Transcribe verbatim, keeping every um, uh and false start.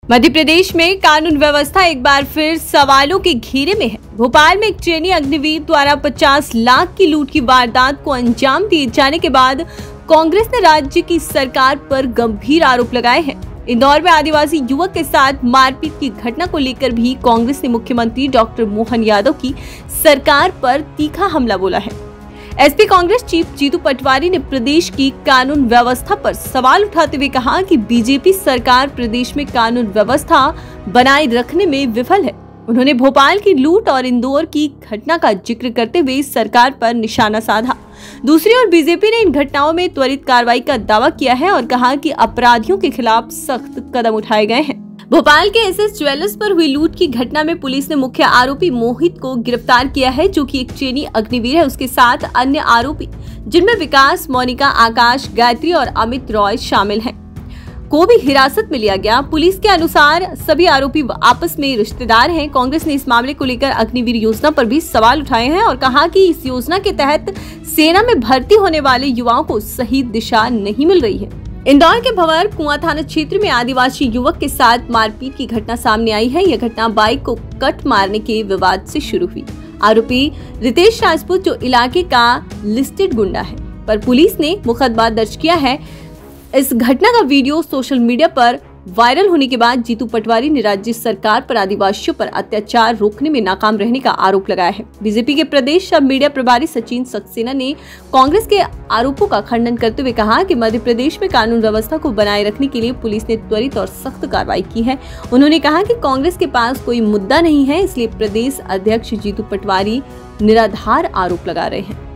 मध्य प्रदेश में कानून व्यवस्था एक बार फिर सवालों के घेरे में है। भोपाल में एक ट्रेनी अग्निवीर द्वारा पचास लाख की लूट की वारदात को अंजाम दिए जाने के बाद कांग्रेस ने राज्य की सरकार पर गंभीर आरोप लगाए हैं। इंदौर में आदिवासी युवक के साथ मारपीट की घटना को लेकर भी कांग्रेस ने मुख्यमंत्री डॉक्टर मोहन यादव की सरकार पर तीखा हमला बोला है। एसपी कांग्रेस चीफ जीतू पटवारी ने प्रदेश की कानून व्यवस्था पर सवाल उठाते हुए कहा कि बीजेपी सरकार प्रदेश में कानून व्यवस्था बनाए रखने में विफल है। उन्होंने भोपाल की लूट और इंदौर की घटना का जिक्र करते हुए सरकार पर निशाना साधा। दूसरी ओर बीजेपी ने इन घटनाओं में त्वरित कार्रवाई का दावा किया है और कहा कि अपराधियों के खिलाफ सख्त कदम उठाए गए हैं। भोपाल के एसएस ज्वेलर्स पर हुई लूट की घटना में पुलिस ने मुख्य आरोपी मोहित को गिरफ्तार किया है, जो कि एक ट्रेनी अग्निवीर है। उसके साथ अन्य आरोपी जिनमें विकास, मोनिका, आकाश, गायत्री और अमित रॉय शामिल हैं, को भी हिरासत में लिया गया। पुलिस के अनुसार सभी आरोपी आपस में रिश्तेदार हैं। कांग्रेस ने इस मामले को लेकर अग्निवीर योजना पर भी सवाल उठाए हैं और कहा कि इस योजना के तहत सेना में भर्ती होने वाले युवाओं को सही दिशा नहीं मिल रही है। इंदौर के भंवर कुआं थाना क्षेत्र में आदिवासी युवक के साथ मारपीट की घटना सामने आई है। यह घटना बाइक को कट मारने के विवाद से शुरू हुई। आरोपी रितेश राजपूत, जो इलाके का लिस्टेड गुंडा है, पर पुलिस ने मुकदमा दर्ज किया है। इस घटना का वीडियो सोशल मीडिया पर वायरल होने के बाद जीतू पटवारी ने राज्य सरकार पर आदिवासियों पर अत्याचार रोकने में नाकाम रहने का आरोप लगाया है। बीजेपी के प्रदेश सब मीडिया प्रभारी सचिन सक्सेना ने कांग्रेस के आरोपों का खंडन करते हुए कहा कि मध्य प्रदेश में कानून व्यवस्था को बनाए रखने के लिए पुलिस ने त्वरित और सख्त कार्रवाई की है। उन्होंने कहा कि कांग्रेस के पास कोई मुद्दा नहीं है, इसलिए प्रदेश अध्यक्ष जीतू पटवारी निराधार आरोप लगा रहे हैं।